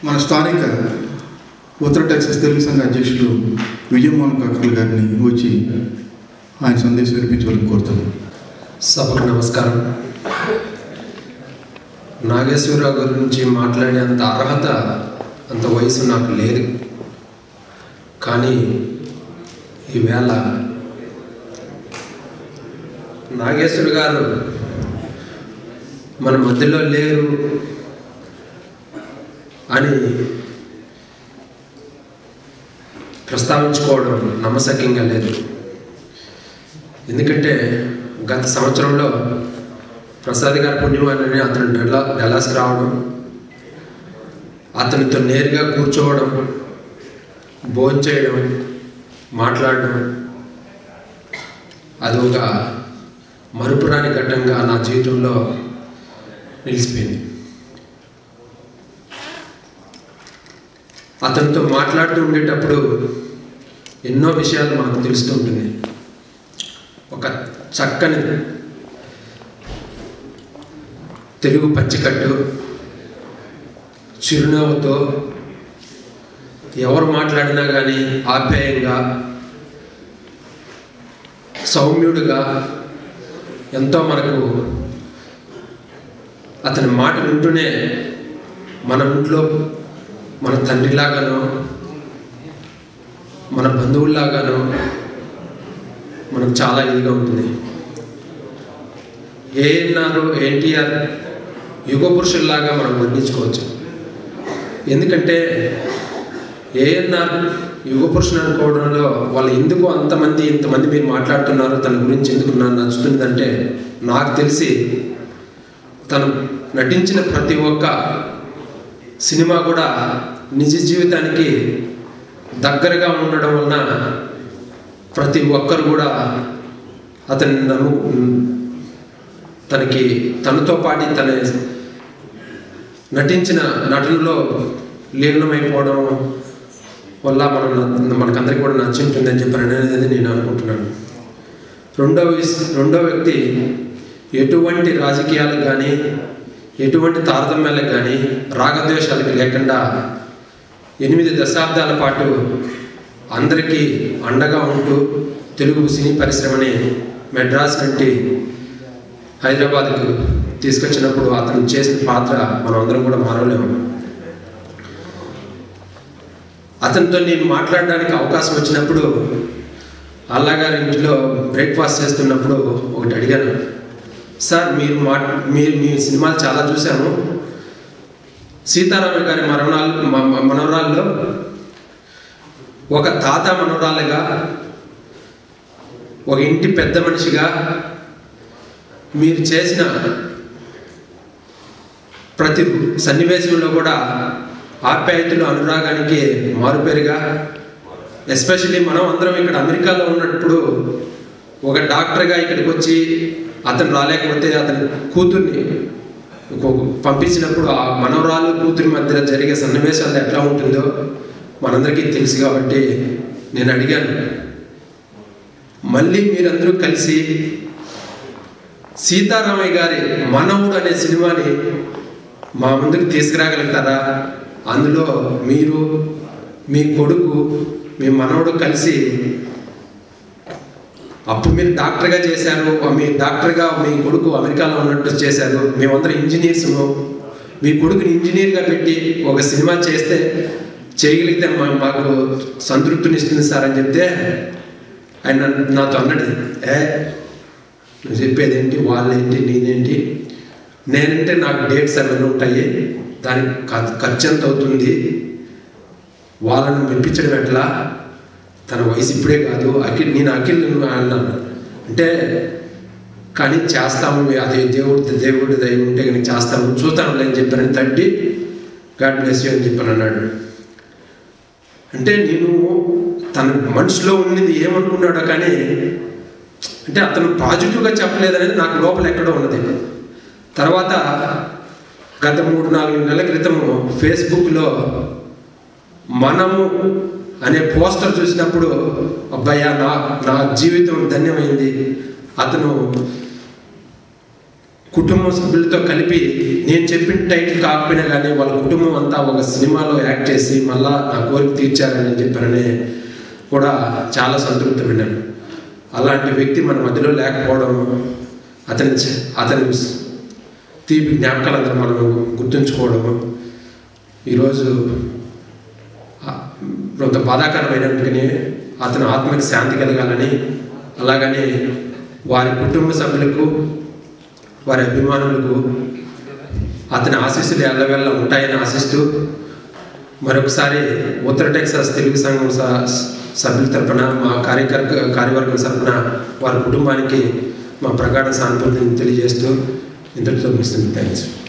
మన స్థానిక ఉత్తర టెక్సాస్ తెలుగు సంఘ అధ్యక్షులు విజయమోహన్ కాకర్ల గారిని వచ్చి ఆయన సందేశం వినిపించవాలని కోరుతున్నాను. సభకు నమస్కారం. నాగేశ్వరరావు గురించి మాట్లాడేంత అర్హత, అంత వయసు నాకు లేదు. కానీ ఈవేళ నాగేశ్వర గారు మన మధ్యలో లేరు అని ప్రస్తావించుకోవడం నమ్మశక్యంగా లేదు. ఎందుకంటే గత సంవత్సరంలో ప్రసాద్ గారి పుణ్యమానని అతను డల్లాస్కి రావడం, అతనితో నేరుగా కూర్చోవడం, భోజనం చేయడం, మాట్లాడడం, అది ఒక మరుపురాని ఘట్టంగా నా జీవితంలో నిలిచిపోయింది. అతనితో మాట్లాడుతూ ఉండేటప్పుడు ఎన్నో విషయాలు మనకు తెలుస్తూ ఉంటుంది. ఒక చక్కని తెలుగు పచ్చికట్టు, చిరునవ్వుతో ఎవరు మాట్లాడినా కానీ ఆప్యాయంగా, సౌమ్యుడుగా, ఎంతో మనకు అతని మాట వింటూనే మన ఇంట్లో మన తండ్రిలాగానో, మన బంధువుల్లాగానో మనకు చాలా ఇదిగా ఉంటుంది. ఏఎన్ఆర్, ఎన్టీఆర్ యుగ పురుషుల్లాగా మనం వర్ణించుకోవచ్చు. ఎందుకంటే ఏఎన్ఆర్ యుగ పురుషులు అనుకోవడంలో వాళ్ళు ఎందుకు ఇంతమంది మీరు మాట్లాడుతున్నారు, తన గురించి ఎందుకు నాకు నచ్చుతుందంటే, నాకు తెలిసి తను నటించిన ప్రతి ఒక్క సినిమా కూడా నిజ జీవితానికి దగ్గరగా ఉండడం వలన ప్రతి ఒక్కరు కూడా అతన్ని తనతో పాటు తన నటించిన నటనలో లీనమైపోవడం వల్ల మనకందరికీ కూడా నచ్చి ఉంటుందని చెప్పారు అనేది నేను అనుకుంటున్నాను. రెండో వ్యక్తి ఎటువంటి రాజకీయాలకు కానీ, ఎటువంటి తారతమ్యాలకు కానీ, రాగద్వేషాలకు లేకుండా 8 దశాబ్దాల పాటు అందరికీ అండగా ఉంటూ తెలుగు సినీ పరిశ్రమని మెడ్రాస్ నుండి హైదరాబాద్కు తీసుకొచ్చినప్పుడు అతను చేసిన పాత్ర మనం అందరం కూడా మరవలేము. అతనితో నేను మాట్లాడడానికి అవకాశం వచ్చినప్పుడు అల్లాగారి ఇంట్లో బ్రేక్ఫాస్ట్ చేస్తున్నప్పుడు ఒకటి అడిగాను, సార్ మీ సినిమాలు చాలా చూసాము, సీతారామ గారి మనవరాల్లో ఒక తాత మనవరాలుగా, ఒక ఇంటి పెద్ద మనిషిగా మీరు చేసిన ప్రతి సన్నివేశంలో కూడా ఆప్యాయతలు, అనురాగానికి మారుపేరుగా, ఎస్పెషల్లీ మనం అందరం ఇక్కడ అమెరికాలో ఉన్నప్పుడు ఒక డాక్టర్గా ఇక్కడికి వచ్చి అతను రాలేకపోతే అతని కూతుర్ని పంపించినప్పుడు ఆ మనవరాలు కూతురి మధ్య జరిగే సన్నివేశాలు ఎట్లా ఉంటుందో మనందరికీ తెలుసు. కాబట్టి నేను అడిగాను, మళ్ళీ మీరందరూ కలిసి సీతారామయ్య గారి మనవుడు అనే సినిమాని మా ముందుకు తీసుకురాగలుగుతారా? అందులో మీరు, మీ కొడుకు, మీ మనవడు కలిసి, అప్పుడు మీరు డాక్టర్గా చేశారు, మీ డాక్టర్గా మీ కొడుకు అమెరికాలో ఉన్నట్టు చేశారు, మేమందరం ఇంజనీర్స్, మీ కొడుకుని ఇంజనీర్గా పెట్టి ఒక సినిమా చేయగలిగితే మాకు సంతృప్తినిస్తుంది సార్ అని చెప్తే ఆయన నాతో అన్నాడు, నువ్వు చెప్పేదేంటి, వాళ్ళేంటి, నేనేంటి, నేనంటే నాకు డేట్స్ అవన్నీ ఉంటాయి, దానికి ఖర్చు ఎంత అవుతుంది, వాళ్ళను మెప్పించడం ఎట్లా, తన వయసు ఇప్పుడే కాదు, నేను అఖిల్ అన్నాను. అంటే కానీ చేస్తాము, అదే దేవుడి దయ ఉంటే కానీ చేస్తాము, చూస్తాను అని చెప్పాను. తట్టి గాడ్ బ్లెస్ యూ అని చెప్పాను అన్నాడు. అంటే నేను తన మనసులో ఉన్నది ఏమనుకున్నాడో కానీ, అంటే అతను పాజిటివ్గా చెప్పలేదనేది నాకు లోపల ఎక్కడో ఉన్నది. తర్వాత గత 3-4 నెలల క్రితము ఫేస్బుక్లో మనము అనే పోస్టర్ చూసినప్పుడు అబ్బాయ్యా నా జీవితం ధన్యమైంది, అతను కుటుంబ సభ్యులతో కలిపి నేను చెప్పిన టైటిల్ కాకపోయినా కానీ వాళ్ళ కుటుంబం అంతా ఒక సినిమాలో యాక్ట్ చేసి మళ్ళా నా కోరిక తీర్చారని చెప్పారని కూడా చాలా సంతృప్తమైనాను. అలాంటి వ్యక్తి మన మధ్యలో లేకపోవడం, అతని తీపి జ్ఞాపకాలందరూ మనం గుర్తుంచుకోవడము ఈరోజు కొంత బాధాకరమైనట్టుగానే అతను ఆత్మకి శాంతి కలగాలని, అలాగని వారి కుటుంబ సభ్యులకు వారి అభిమానులకు అతని ఆశీస్సులు ఎల్లవేళ ఉంటాయని ఆశిస్తూ మరొకసారి ఉత్తర టెక్సాస్ తెలుగు సంఘం సభ్యుల తరఫున మా కార్యవర్గం తరఫున వారి కుటుంబానికి మా ప్రగాఢ సానుభూతిని తెలియజేస్తూ ఇంతటితో ముగిస్తుంది. థ్యాంక్స్.